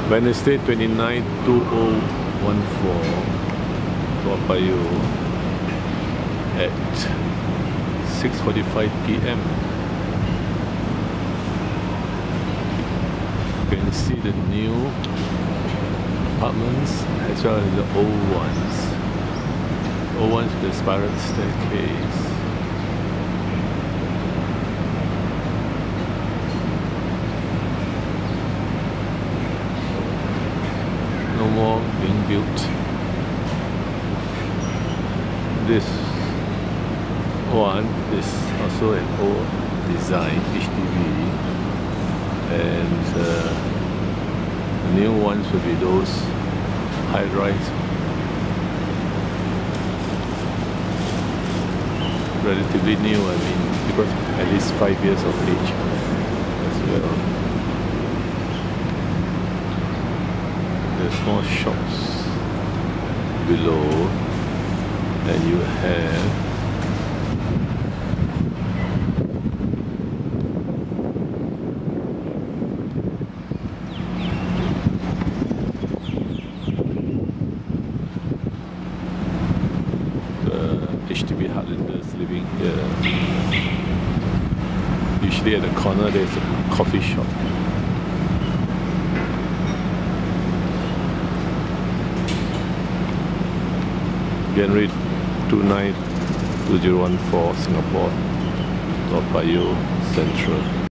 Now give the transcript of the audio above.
Wednesday 29 2014 Toa Payoh at 6:45 p.m. You can see the new apartments as well as the old ones. Old ones with the spiral staircase. No more being built. This one is also an old design HDB, and the new ones will be those high-rise, relatively new. I mean, because at least 5 years of age as well. There's more shops below, and you have the HDB Heartlanders living here. Usually at the corner there's a coffee shop. January 29, 2014, Singapore, Toa Payoh Central.